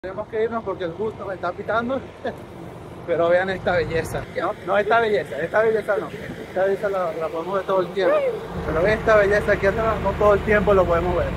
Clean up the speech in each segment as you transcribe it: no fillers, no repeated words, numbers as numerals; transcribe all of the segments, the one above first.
Tenemos que irnos porque el bus nos está pitando, pero vean esta belleza. No esta belleza no. Esta belleza la podemos ver todo el tiempo. Pero vean esta belleza aquí atrás, no todo el tiempo lo podemos ver.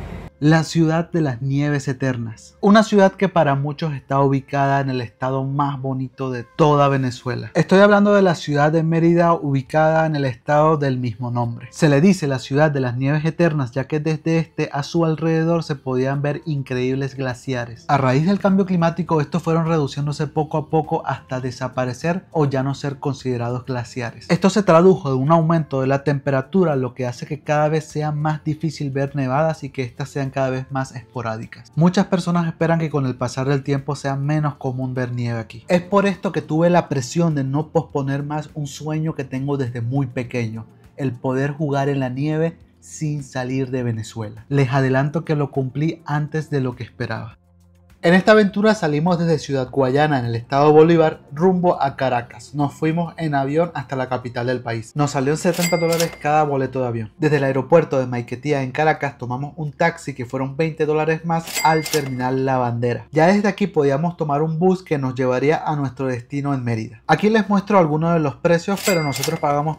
La ciudad de las nieves eternas. Una ciudad que para muchos está ubicada en el estado más bonito de toda Venezuela. Estoy hablando de la ciudad de Mérida, ubicada en el estado del mismo nombre. Se le dice la ciudad de las nieves eternas ya que desde este a su alrededor se podían ver increíbles glaciares. A raíz del cambio climático estos fueron reduciéndose poco a poco hasta desaparecer o ya no ser considerados glaciares. Esto se tradujo de un aumento de la temperatura, lo que hace que cada vez sea más difícil ver nevadas y que estas sean cada vez más esporádicas. Muchas personas esperan que con el pasar del tiempo sea menos común ver nieve aquí. Es por esto que tuve la presión de no posponer más un sueño que tengo desde muy pequeño, el poder jugar en la nieve sin salir de Venezuela. Les adelanto que lo cumplí antes de lo que esperaba. En esta aventura salimos desde Ciudad Guayana, en el estado Bolívar, rumbo a Caracas. Nos fuimos en avión hasta la capital del país. Nos salió $70 cada boleto de avión. Desde el aeropuerto de Maiquetía en Caracas tomamos un taxi que fueron $20 más al terminal La Bandera. Ya desde aquí podíamos tomar un bus que nos llevaría a nuestro destino en Mérida. Aquí les muestro algunos de los precios, pero nosotros pagamos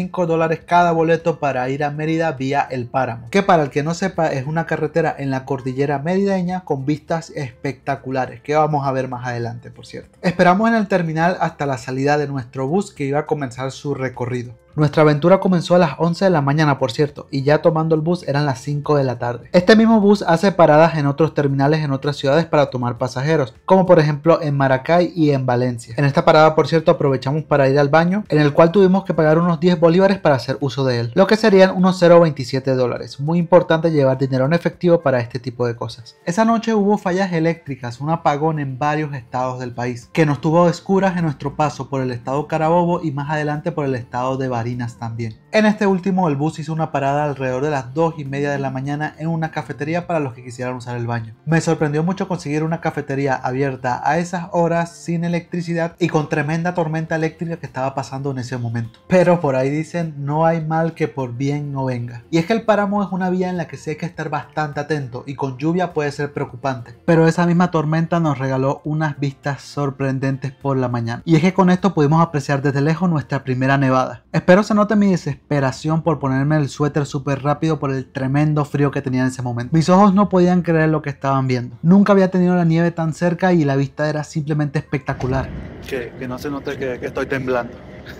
$35 cada boleto para ir a Mérida vía El Páramo, que para el que no sepa es una carretera en la cordillera merideña con vistas espectaculares, que vamos a ver más adelante, por cierto. Esperamos en el terminal hasta la salida de nuestro bus que iba a comenzar su recorrido. Nuestra aventura comenzó a las 11 de la mañana, por cierto, y ya tomando el bus eran las 5 de la tarde. Este mismo bus hace paradas en otros terminales en otras ciudades para tomar pasajeros, como por ejemplo en Maracay y en Valencia. En esta parada, por cierto, aprovechamos para ir al baño, en el cual tuvimos que pagar unos 10 bolívares para hacer uso de él, lo que serían unos $0.27. Muy importante llevar dinero en efectivo para este tipo de cosas. Esa noche hubo fallas eléctricas, un apagón en varios estados del país, que nos tuvo a oscuras en nuestro paso por el estado Carabobo y más adelante por el estado de Barinas también. En este último el bus hizo una parada alrededor de las 2:30 de la mañana en una cafetería para los que quisieran usar el baño. Me sorprendió mucho conseguir una cafetería abierta a esas horas sin electricidad y con tremenda tormenta eléctrica que estaba pasando en ese momento. Pero por ahí dicen no hay mal que por bien no venga. Y es que el Páramo es una vía en la que sí hay que estar bastante atento y con lluvia puede ser preocupante. Pero esa misma tormenta nos regaló unas vistas sorprendentes por la mañana. Y es que con esto pudimos apreciar desde lejos nuestra primera nevada. Espero se note mi desesperación por ponerme el suéter súper rápido por el tremendo frío que tenía en ese momento. Mis ojos no podían creer lo que estaban viendo. Nunca había tenido la nieve tan cerca y la vista era simplemente espectacular. Que no se note que estoy temblando.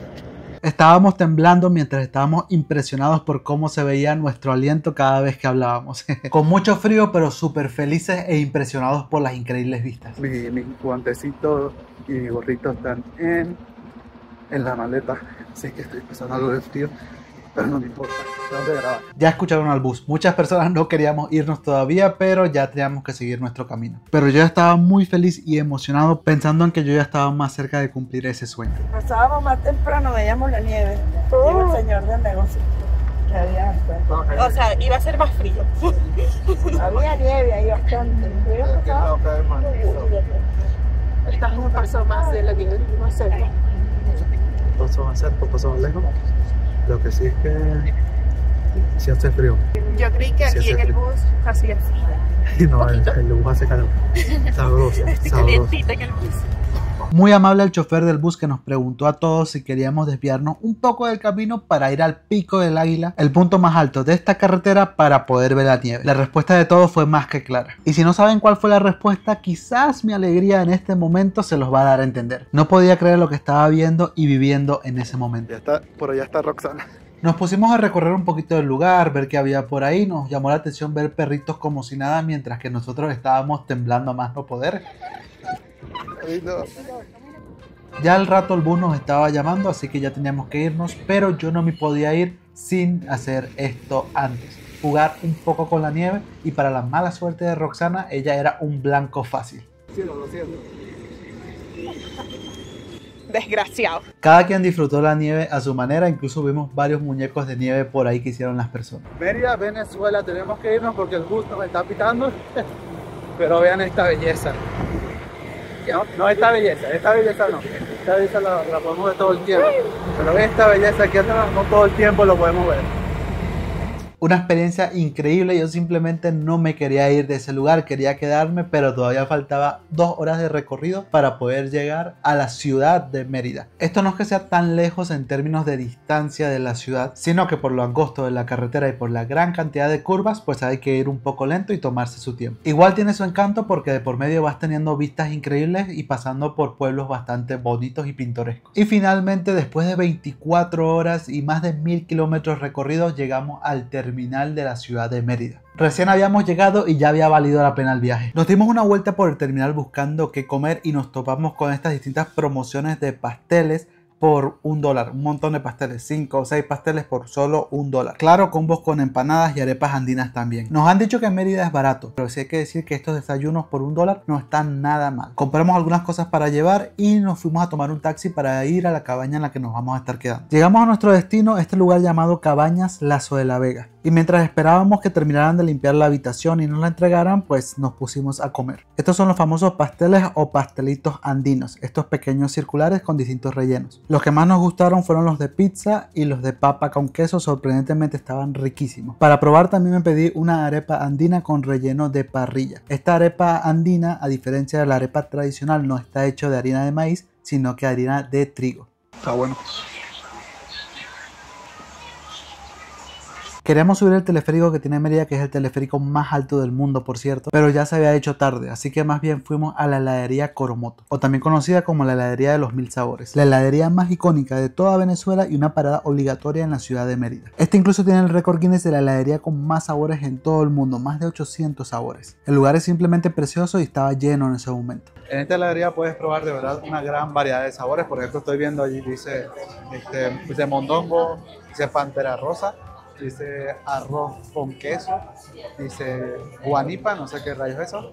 Estábamos temblando mientras estábamos impresionados por cómo se veía nuestro aliento cada vez que hablábamos. Con mucho frío, pero súper felices e impresionados por las increíbles vistas. Mis guantecitos y mi gorrito están en la maleta. Sé que estoy pasando algo de frío, pero no me importa. Tengo que grabar. Ya escucharon al bus. Muchas personas no queríamos irnos todavía, pero ya teníamos que seguir nuestro camino. Pero yo estaba muy feliz y emocionado pensando en que yo ya estaba más cerca de cumplir ese sueño. Pasábamos más temprano, veíamos la nieve. Llegó el señor del negocio. O sea, iba a ser más frío. Había nieve ahí bastante. Estás un paso más de lo que más cerca. Un paso más cerca, un paso más lejos. Lo que sí es que sí hace frío. Yo creí que aquí en el bus hacía frío. No, el bus hace calor. Sabroso, Estoy sabroso. calientita en el bus. Muy amable el chofer del bus que nos preguntó a todos si queríamos desviarnos un poco del camino para ir al Pico del Águila, el punto más alto de esta carretera para poder ver la nieve. La respuesta de todos fue más que clara. Y si no saben cuál fue la respuesta, quizás mi alegría en este momento se los va a dar a entender. No podía creer lo que estaba viendo y viviendo en ese momento. Ya está, por allá está Roxana. Nos pusimos a recorrer un poquito del lugar, ver qué había por ahí. Nos llamó la atención ver perritos como si nada, mientras que nosotros estábamos temblando a más no poder. Ya al rato el bus nos estaba llamando, así que ya teníamos que irnos, pero yo no me podía ir sin hacer esto antes. Jugar un poco con la nieve, y para la mala suerte de Roxana, ella era un blanco fácil. Sí, lo siento. Desgraciado. Cada quien disfrutó la nieve a su manera, incluso vimos varios muñecos de nieve por ahí que hicieron las personas. Mérida, Venezuela, tenemos que irnos porque el bus nos está pitando. Pero vean esta belleza. No esta belleza no. Esta belleza la podemos ver todo el tiempo. Pero vean esta belleza aquí atrás, no todo el tiempo lo podemos ver. Una experiencia increíble, yo simplemente no me quería ir de ese lugar, quería quedarme, pero todavía faltaba 2 horas de recorrido para poder llegar a la ciudad de Mérida. Esto no es que sea tan lejos en términos de distancia de la ciudad, sino que por lo angosto de la carretera y por la gran cantidad de curvas, pues hay que ir un poco lento y tomarse su tiempo. Igual tiene su encanto porque de por medio vas teniendo vistas increíbles y pasando por pueblos bastante bonitos y pintorescos. Y finalmente, después de 24 horas y más de 1000 kilómetros recorridos, llegamos al terminal de la ciudad de Mérida. Recién habíamos llegado y ya había valido la pena el viaje. Nos dimos una vuelta por el terminal buscando qué comer y nos topamos con estas distintas promociones de pasteles por $1, un montón de pasteles, 5 o 6 pasteles por solo $1. Claro, combos con empanadas y arepas andinas también. Nos han dicho que en Mérida es barato, pero sí hay que decir que estos desayunos por $1 no están nada mal. Compramos algunas cosas para llevar y nos fuimos a tomar un taxi para ir a la cabaña en la que nos vamos a estar quedando. Llegamos a nuestro destino, este lugar llamado Cabañas Lazo de la Vega. Y mientras esperábamos que terminaran de limpiar la habitación y nos la entregaran, pues nos pusimos a comer. Estos son los famosos pasteles o pastelitos andinos, estos pequeños circulares con distintos rellenos. Los que más nos gustaron fueron los de pizza y los de papa con queso, sorprendentemente estaban riquísimos. Para probar también me pedí una arepa andina con relleno de parrilla. Esta arepa andina, a diferencia de la arepa tradicional, no está hecho de harina de maíz, sino que harina de trigo. Está bueno. Queríamos subir el teleférico que tiene Mérida, que es el teleférico más alto del mundo, por cierto, pero ya se había hecho tarde, así que más bien fuimos a la heladería Coromoto, o también conocida como la heladería de los 1000 sabores, la heladería más icónica de toda Venezuela y una parada obligatoria en la ciudad de Mérida. Este incluso tiene el récord Guinness de la heladería con más sabores en todo el mundo, más de 800 sabores. El lugar es simplemente precioso y estaba lleno en ese momento. En esta heladería puedes probar de verdad una gran variedad de sabores. Por ejemplo, estoy viendo allí, dice mondongo, dice pantera rosa, dice arroz con queso, dice guanipa, no sé qué rayos es eso.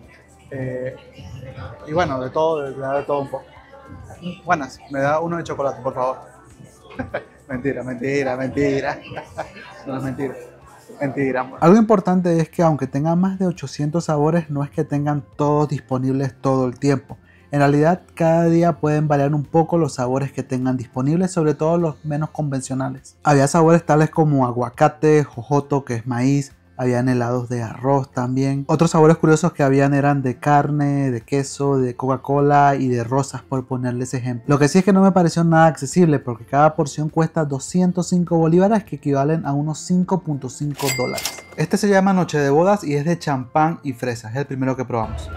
Y bueno, de todo un poco. Buenas, me da uno de chocolate, por favor. Mentira. No es mentira. Mentira. Algo importante es que aunque tengan más de 800 sabores, no es que tengan todos disponibles todo el tiempo. En realidad, cada día pueden variar un poco los sabores que tengan disponibles, sobre todo los menos convencionales. Había sabores tales como aguacate, jojoto, que es maíz, habían helados de arroz también. Otros sabores curiosos que habían eran de carne, de queso, de Coca-Cola y de rosas, por ponerles ejemplo. Lo que sí es que no me pareció nada accesible, porque cada porción cuesta 205 bolívares, que equivalen a unos $5.5. Este se llama Noche de Bodas y es de champán y fresas, es el primero que probamos.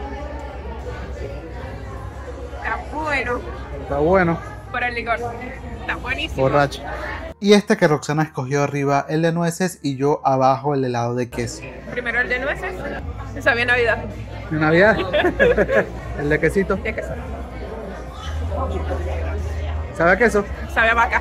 Está bueno. Por el licor. Está buenísimo. Borracho. Y este que Roxana escogió arriba, el de nueces, y yo abajo el helado de queso. Primero el de nueces. Sabía Navidad. ¿De Navidad? El de quesito. De queso. ¿Sabe a queso? Sabe a vaca.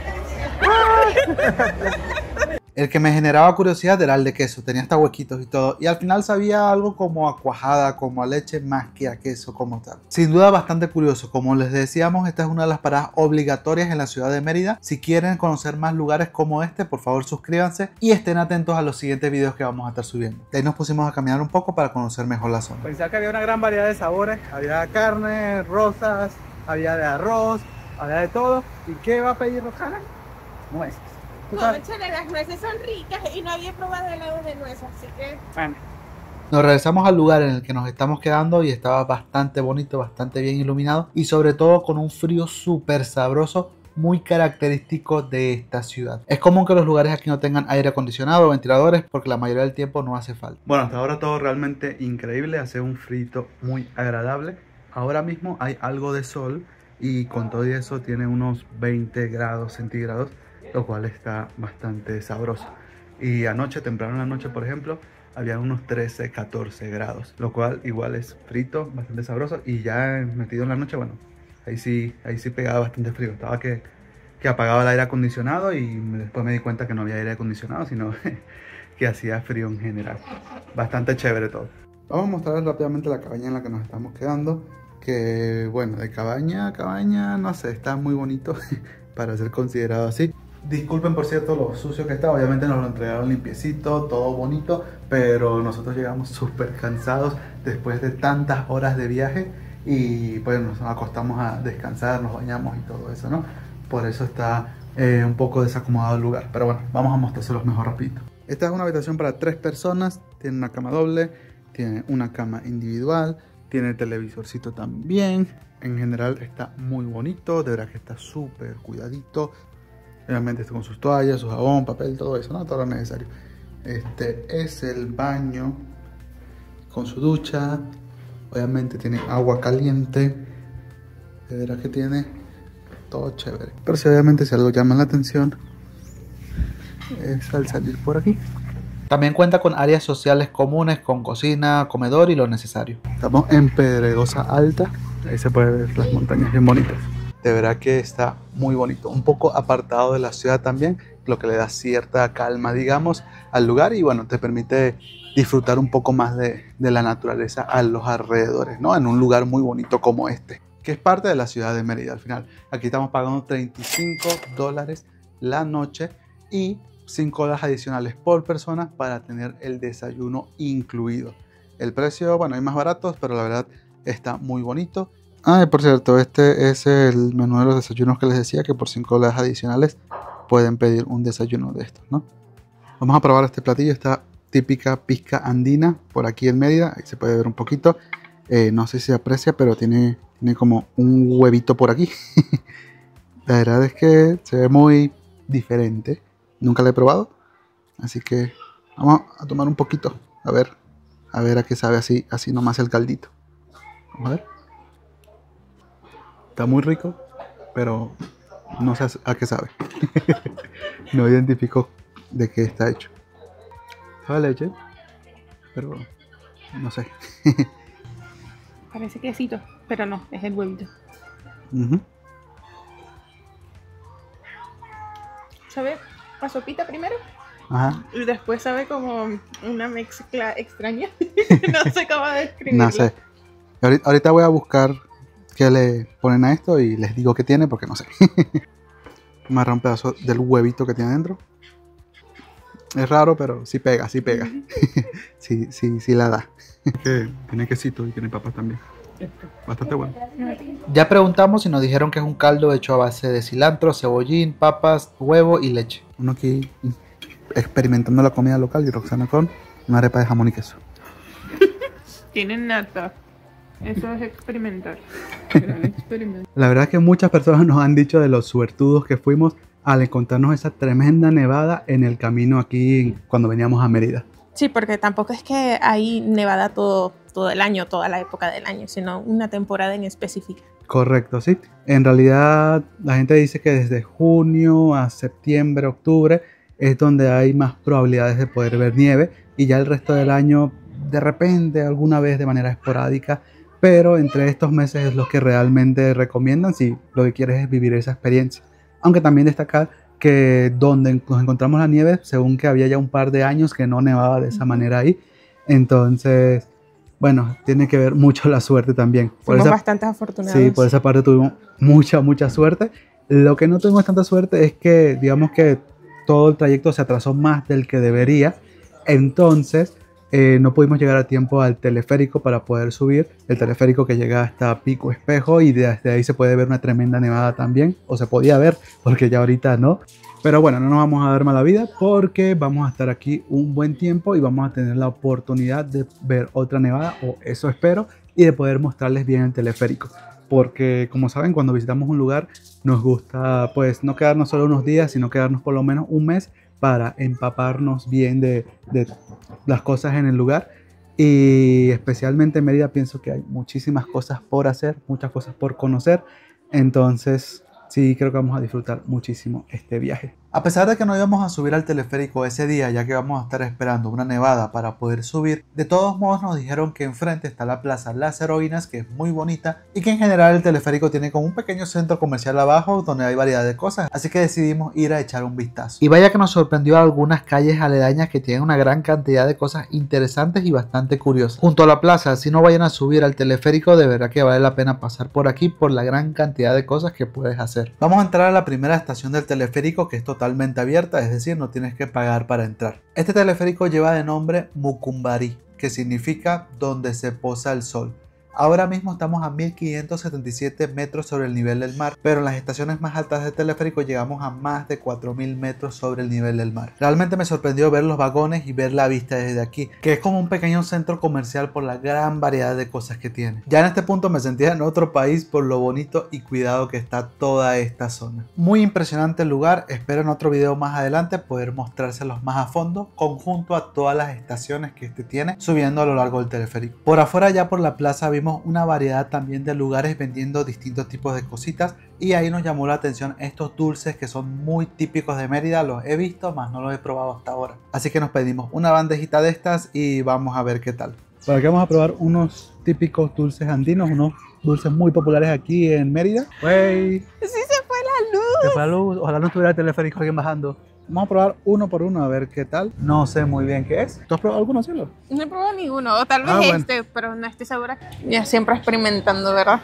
El que me generaba curiosidad era el de queso, tenía hasta huequitos y todo, y al final sabía algo como a cuajada, como a leche, más que a queso como tal. Sin duda bastante curioso. Como les decíamos, esta es una de las paradas obligatorias en la ciudad de Mérida. Si quieren conocer más lugares como este, por favor suscríbanse y estén atentos a los siguientes videos que vamos a estar subiendo. De ahí nos pusimos a caminar un poco para conocer mejor la zona. Pensaba que había una gran variedad de sabores. Había carne, rosas, había de arroz, había de todo. ¿Y qué va a pedir Roxana? Nueces. Cónchale, las nueces son ricas y no había probado helado de nueces, así que... Bueno. Nos regresamos al lugar en el que nos estamos quedando y estaba bastante bonito, bastante bien iluminado y sobre todo con un frío súper sabroso, muy característico de esta ciudad. Es común que los lugares aquí no tengan aire acondicionado o ventiladores porque la mayoría del tiempo no hace falta. Bueno, hasta ahora todo realmente increíble, hace un frito muy agradable. Ahora mismo hay algo de sol y con todo eso tiene unos 20 grados centígrados, lo cual está bastante sabroso. Y anoche, temprano en la noche, por ejemplo, había unos 13, 14 grados, lo cual igual es frito, bastante sabroso. Y ya metido en la noche, bueno, ahí sí pegaba bastante frío. Estaba que apagaba el aire acondicionado y después me di cuenta que no había aire acondicionado, sino que hacía frío en general. Bastante chévere todo. Vamos a mostrarles rápidamente la cabaña en la que nos estamos quedando. Que bueno, de cabaña a cabaña, no sé, está muy bonito para ser considerado así. Disculpen por cierto lo sucio que está, obviamente nos lo entregaron limpiecito, todo bonito, pero nosotros llegamos súper cansados después de tantas horas de viaje y pues nos acostamos a descansar, nos bañamos y todo eso, ¿no? Por eso está un poco desacomodado el lugar, pero bueno, vamos a mostrárselos mejor rapidito. Esta es una habitación para 3 personas, tiene una cama doble, tiene una cama individual, tiene televisorcito también. En general está muy bonito, de verdad que está súper cuidadito. Obviamente está con sus toallas, su jabón, papel, todo eso, ¿no? Todo lo necesario. Este es el baño con su ducha. Obviamente tiene agua caliente. De verdad que tiene todo chévere. Pero si obviamente si algo llama la atención es al salir por aquí. También cuenta con áreas sociales comunes con cocina, comedor y lo necesario. Estamos en Pedregosa Alta. Ahí se puede ver las montañas bien bonitas. De verdad que está muy bonito. Un poco apartado de la ciudad también, lo que le da cierta calma, digamos, al lugar. Y bueno, te permite disfrutar un poco más de la naturaleza a los alrededores, ¿no? En un lugar muy bonito como este, que es parte de la ciudad de Mérida al final. Aquí estamos pagando $35 la noche y $5 adicionales por persona para tener el desayuno incluido. El precio, bueno, hay más baratos, pero la verdad está muy bonito. Ah, y por cierto, este es el menú de los desayunos que les decía, que por $5 adicionales pueden pedir un desayuno de estos, ¿no? Vamos a probar este platillo, esta típica pizca andina por aquí en Mérida. Ahí se puede ver un poquito. No sé si se aprecia, pero tiene como un huevito por aquí. La verdad es que se ve muy diferente. Nunca la he probado, así que vamos a tomar un poquito, a ver a qué sabe así nomás el caldito. Vamos a ver. Está muy rico, pero no sé a qué sabe. No identifico de qué está hecho. Sabe a leche, pero no sé. Parece quesito, pero no, es el huevito. ¿Sabe a sopita primero? Ajá. Y después sabe como una mezcla extraña. No sé cómo describirlo. No sé. Ahorita voy a buscar qué le ponen a esto y les digo qué tiene porque no sé. Me agarra un pedazo del huevito que tiene dentro. Es raro, pero sí pega, sí pega. Sí la da. Tiene quesito y tiene papas también. Bastante bueno. Ya preguntamos y nos dijeron que es un caldo hecho a base de cilantro, cebollín, papas, huevo y leche. Uno aquí experimentando la comida local y Roxana con una arepa de jamón y queso. Tienen nata. Eso es experimentar. Gran experimento. La verdad es que muchas personas nos han dicho de los suertudos que fuimos al encontrarnos esa tremenda nevada en el camino aquí cuando veníamos a Mérida. Sí, porque tampoco es que hay nevada todo el año, toda la época del año, sino una temporada en específica. Correcto, sí. En realidad la gente dice que desde junio a septiembre, octubre es donde hay más probabilidades de poder ver nieve y ya el resto del año de repente alguna vez de manera esporádica, pero entre estos meses es lo que realmente recomiendan si lo que quieres es vivir esa experiencia. Aunque también destacar que donde nos encontramos la nieve, según que había ya un par de años que no nevaba de esa manera ahí, entonces, bueno, tiene que ver mucho la suerte también. Fuimos bastante afortunados. Sí, por esa parte tuvimos mucha suerte. Lo que no tuvimos tanta suerte es que, digamos que todo el trayecto se atrasó más del que debería, entonces no pudimos llegar a tiempo al teleférico para poder subir. El teleférico que llega hasta Pico Espejo y desde ahí se puede ver una tremenda nevada también, o se podía ver porque ya ahorita no. Pero bueno, no nos vamos a dar mala vida porque vamos a estar aquí un buen tiempo y vamos a tener la oportunidad de ver otra nevada, o eso espero, y de poder mostrarles bien el teleférico. Porque como saben, cuando visitamos un lugar nos gusta pues no quedarnos solo unos días, sino quedarnos por lo menos un mes para empaparnos bien de las cosas en el lugar. Y especialmente en Mérida pienso que hay muchísimas cosas por hacer, muchas cosas por conocer. Entonces sí, creo que vamos a disfrutar muchísimo este viaje. A pesar de que no íbamos a subir al teleférico ese día, ya que vamos a estar esperando una nevada para poder subir, de todos modos nos dijeron que enfrente está la Plaza Las Heroínas, que es muy bonita, y que en general el teleférico tiene como un pequeño centro comercial abajo donde hay variedad de cosas, así que decidimos ir a echar un vistazo. Y vaya que nos sorprendió algunas calles aledañas que tienen una gran cantidad de cosas interesantes y bastante curiosas. Junto a la plaza, si no vayan a subir al teleférico, de verdad que vale la pena pasar por aquí por la gran cantidad de cosas que puedes hacer. Vamos a entrar a la primera estación del teleférico, que es totalmente abierta, es decir, no tienes que pagar para entrar. Este teleférico lleva de nombre Mucumbarí, que significa donde se posa el sol. Ahora mismo estamos a 1577 metros sobre el nivel del mar, pero en las estaciones más altas del teleférico llegamos a más de 4000 metros sobre el nivel del mar. Realmente me sorprendió ver los vagones y ver la vista desde aquí, que es como un pequeño centro comercial por la gran variedad de cosas que tiene. Ya en este punto me sentía en otro país por lo bonito y cuidado que está toda esta zona. Muy impresionante el lugar, espero en otro video más adelante poder mostrárselos más a fondo, conjunto a todas las estaciones que este tiene subiendo a lo largo del teleférico. Por afuera, ya por la plaza, vimos una variedad también de lugares vendiendo distintos tipos de cositas, y ahí nos llamó la atención estos dulces que son muy típicos de Mérida. Los he visto, más no los he probado hasta ahora, así que nos pedimos una bandejita de estas y vamos a ver qué tal. Por aquí vamos a probar unos típicos dulces andinos, unos dulces muy populares aquí en Mérida. ¡Wey! Sí, se fue la luz. Se fue la luz, ojalá no estuviera el teleférico alguien bajando. Vamos a probar uno por uno a ver qué tal. No sé muy bien qué es. ¿Tú has probado alguno, cielo? No he probado ninguno, o tal vez bueno. pero no estoy segura. Ya siempre experimentando, ¿verdad?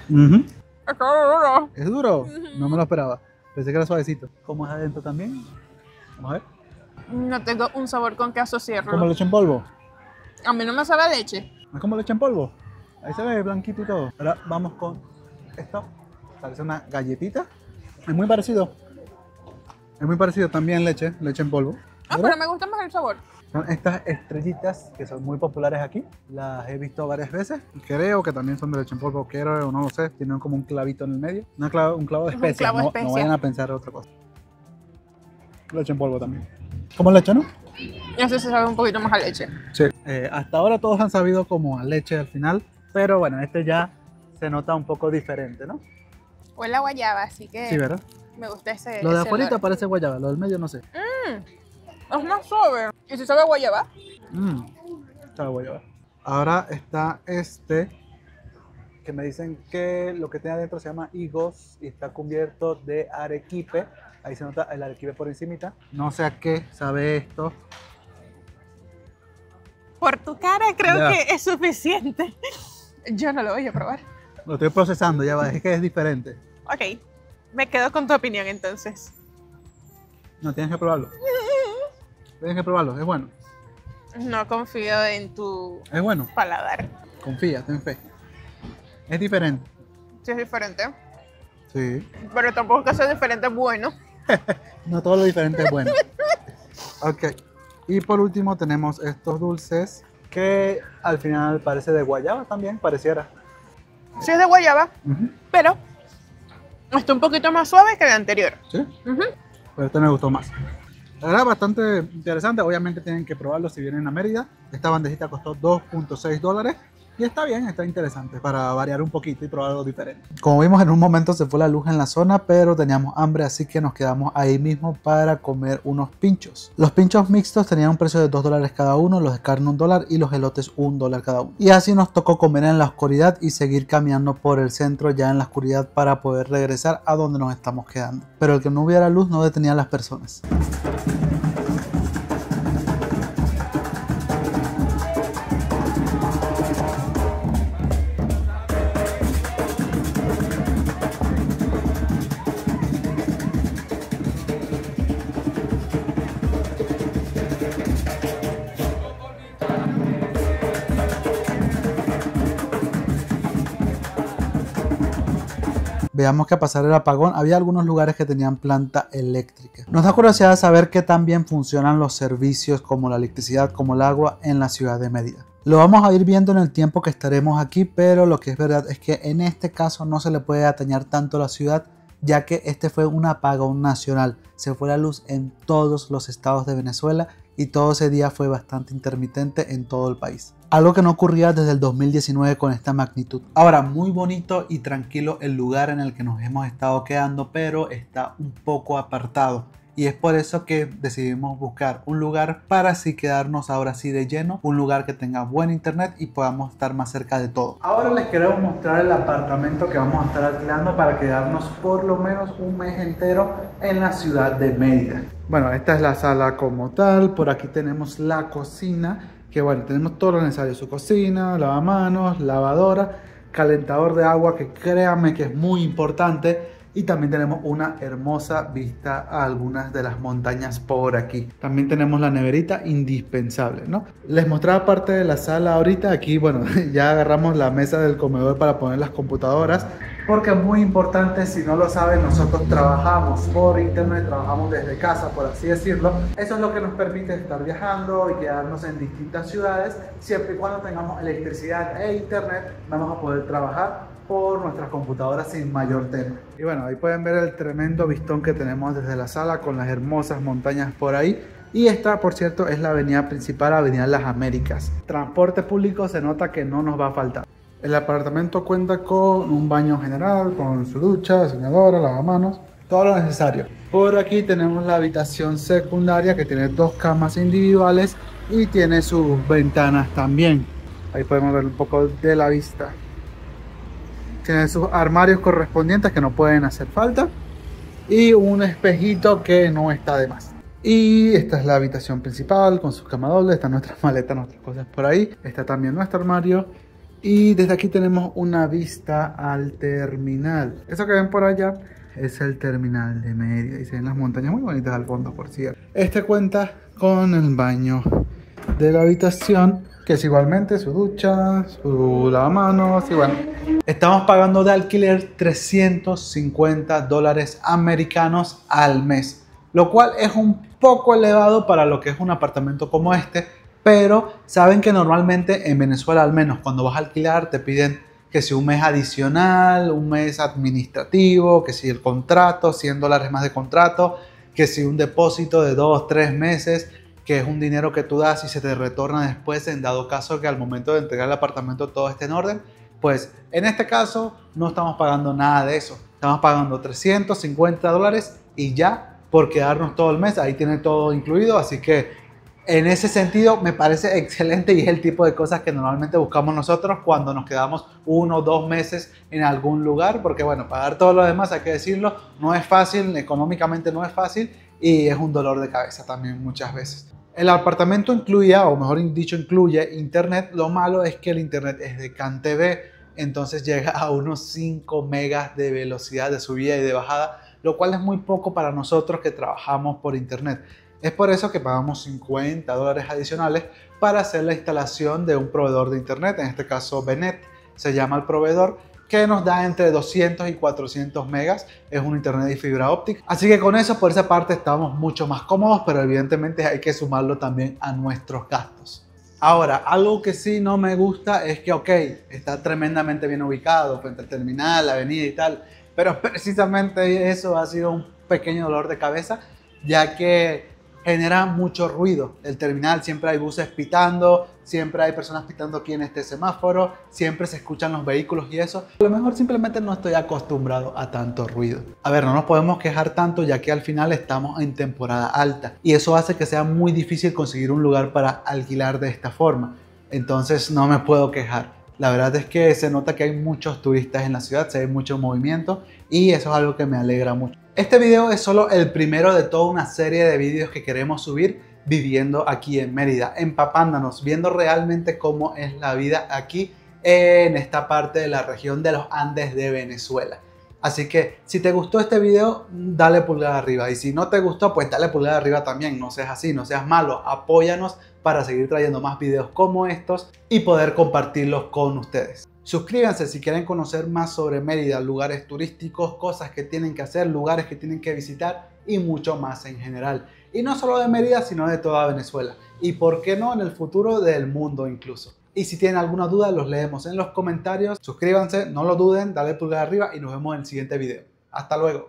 ¿Es duro? No me lo esperaba. Pensé que era suavecito. ¿Cómo es adentro también? Vamos a ver. No tengo un sabor con que asociarlo. ¿Como leche en polvo? A mí no me sabe a leche. ¿No es como leche en polvo? Ahí se ve blanquito y todo. Ahora vamos con esto. Parece una galletita. Es muy parecido. Es muy parecido también leche en polvo. Pero me gusta más el sabor. Son estas estrellitas que son muy populares aquí. Las he visto varias veces. Creo que también son de leche en polvo. Creo o no lo sé. Tienen como un clavito en el medio. Un clavo de especia. No vayan a pensar otra cosa. Leche en polvo también. Como leche, ¿no? Ese se sabe un poquito más a leche. Sí. Hasta ahora todos han sabido como a leche al final. Pero bueno, este ya se nota un poco diferente, ¿no? Huele a guayaba, así que Sí, ¿verdad? me gusta ese. Lo de ese afuera olor. parece guayaba. Lo del medio no sé. Es más suave. ¿Y si sabe a guayaba? Sabe guayaba. Ahora está este, que me dicen que lo que tiene adentro se llama higos y está cubierto de arequipe. Ahí se nota el arequipe por encimita. No sé a qué sabe esto. Por tu cara creo Ya. que es suficiente. Yo no lo voy a probar. Lo estoy procesando, ya va, es que es diferente. Ok, me quedo con tu opinión entonces. No, tienes que probarlo. Tienes que probarlo, es bueno. No confío en tu Es bueno, paladar. confía, ten fe. Es diferente. Sí es diferente, Sí. pero tampoco que sea diferente bueno. No todo lo diferente es bueno. Ok. Y por último tenemos estos dulces que al final parece de guayaba también, pareciera. Sí es de guayaba, pero está un poquito más suave que el anterior. ¿Sí? Pero este me gustó más. Era bastante interesante. Obviamente tienen que probarlo si vienen a Mérida. Esta bandejita costó $2.6 y está bien, está interesante para variar un poquito y probar algo diferente. Como vimos, en un momento se fue la luz en la zona, pero teníamos hambre, así que nos quedamos ahí mismo para comer unos pinchos. Los pinchos mixtos tenían un precio de $2 cada uno, los de carne $1 y los elotes $1 cada uno. Y así nos tocó comer en la oscuridad y seguir caminando por el centro ya en la oscuridad para poder regresar a donde nos estamos quedando. Pero el que no hubiera luz no detenía a las personas. Veamos que a pasar el apagón había algunos lugares que tenían planta eléctrica. Nos da curiosidad saber qué tan bien funcionan los servicios como la electricidad, como el agua en la ciudad de Mérida. Lo vamos a ir viendo en el tiempo que estaremos aquí, pero lo que es verdad es que en este caso no se le puede atañar tanto a la ciudad, ya que este fue un apagón nacional. Se fue la luz en todos los estados de Venezuela y todo ese día fue bastante intermitente en todo el país. Algo que no ocurría desde el 2019 con esta magnitud. Ahora, muy bonito y tranquilo el lugar en el que nos hemos estado quedando, pero está un poco apartado. Y es por eso que decidimos buscar un lugar para así quedarnos ahora sí de lleno. Un lugar que tenga buen internet y podamos estar más cerca de todo. Ahora les queremos mostrar el apartamento que vamos a estar alquilando para quedarnos por lo menos un mes entero en la ciudad de Mérida. Bueno, esta es la sala como tal. Por aquí tenemos la cocina. Que bueno, tenemos todo lo necesario, su cocina, lavamanos, lavadora, calentador de agua, que créanme que es muy importante. y también tenemos una hermosa vista a algunas de las montañas por aquí. También tenemos la neverita indispensable, ¿no? Les mostraba parte de la sala ahorita. Aquí, bueno, ya agarramos la mesa del comedor para poner las computadoras, porque es muy importante. Si no lo saben, nosotros trabajamos por internet, trabajamos desde casa, por así decirlo. Eso es lo que nos permite estar viajando y quedarnos en distintas ciudades. Siempre y cuando tengamos electricidad e internet, vamos a poder trabajar por nuestras computadoras sin mayor tema. Y bueno, ahí pueden ver el tremendo vistón que tenemos desde la sala con las hermosas montañas por ahí. Y esta, por cierto, es la avenida principal, Avenida Las Américas. Transporte público se nota que no nos va a faltar. El apartamento cuenta con un baño general, con su ducha, bañadora, lavamanos, todo lo necesario. Por aquí tenemos la habitación secundaria, que tiene 2 camas individuales y tiene sus ventanas también. Ahí podemos ver un poco de la vista. Tiene sus armarios correspondientes que no pueden hacer falta y un espejito que no está de más. Y esta es la habitación principal con sus cama doble. Están nuestras maletas, nuestras cosas por ahí. Está también nuestro armario. Y desde aquí tenemos una vista al terminal. Eso que ven por allá es el terminal de Mérida. Y se ven las montañas muy bonitas al fondo, por cierto. Este cuenta con el baño de la habitación, que es igualmente su ducha, su lavamanos y bueno. Estamos pagando de alquiler $350 americanos al mes, lo cual es un poco elevado para lo que es un apartamento como este, pero saben que normalmente en Venezuela, al menos cuando vas a alquilar, te piden que si un mes adicional, un mes administrativo, que si el contrato, $100 más de contrato, que si un depósito de 2 o 3 meses, que es un dinero que tú das y se te retorna después en dado caso que al momento de entregar el apartamento todo esté en orden. Pues en este caso no estamos pagando nada de eso. Estamos pagando $350 y ya por quedarnos todo el mes. Ahí tiene todo incluido. Así que en ese sentido me parece excelente y es el tipo de cosas que normalmente buscamos nosotros cuando nos quedamos 1 o 2 meses en algún lugar. Porque bueno, pagar todo lo demás, hay que decirlo, no es fácil, económicamente no es fácil y es un dolor de cabeza también muchas veces. El apartamento incluía, o mejor dicho, incluye internet. Lo malo es que el internet es de CanTV, entonces llega a unos 5 megas de velocidad de subida y de bajada, lo cual es muy poco para nosotros que trabajamos por internet. Es por eso que pagamos $50 adicionales para hacer la instalación de un proveedor de internet, en este caso Benet, se llama el proveedor, que nos da entre 200 y 400 megas, es un internet de fibra óptica. Así que con eso, por esa parte, estamos mucho más cómodos, pero evidentemente hay que sumarlo también a nuestros gastos. Ahora, algo que sí no me gusta es que, ok, está tremendamente bien ubicado, frente al terminal, la avenida y tal, pero precisamente eso ha sido un pequeño dolor de cabeza, ya que genera mucho ruido. El terminal, siempre hay buses pitando, siempre hay personas pitando aquí en este semáforo, siempre se escuchan los vehículos y eso. A lo mejor simplemente no estoy acostumbrado a tanto ruido. A ver, no nos podemos quejar tanto ya que al final estamos en temporada alta y eso hace que sea muy difícil conseguir un lugar para alquilar de esta forma. Entonces no me puedo quejar. La verdad es que se nota que hay muchos turistas en la ciudad, se ve mucho movimiento y eso es algo que me alegra mucho. Este video es solo el primero de toda una serie de videos que queremos subir viviendo aquí en Mérida, empapándonos, viendo realmente cómo es la vida aquí en esta parte de la región de los Andes de Venezuela. Así que si te gustó este video, dale pulgar arriba, y si no te gustó, pues dale pulgar arriba también. No seas así, no seas malo, apóyanos para seguir trayendo más videos como estos y poder compartirlos con ustedes. Suscríbanse si quieren conocer más sobre Mérida, lugares turísticos, cosas que tienen que hacer, lugares que tienen que visitar y mucho más en general. Y no solo de Mérida, sino de toda Venezuela. Y por qué no, en el futuro del mundo incluso. Y si tienen alguna duda, los leemos en los comentarios. Suscríbanse, no lo duden, dale pulgar arriba y nos vemos en el siguiente video. Hasta luego.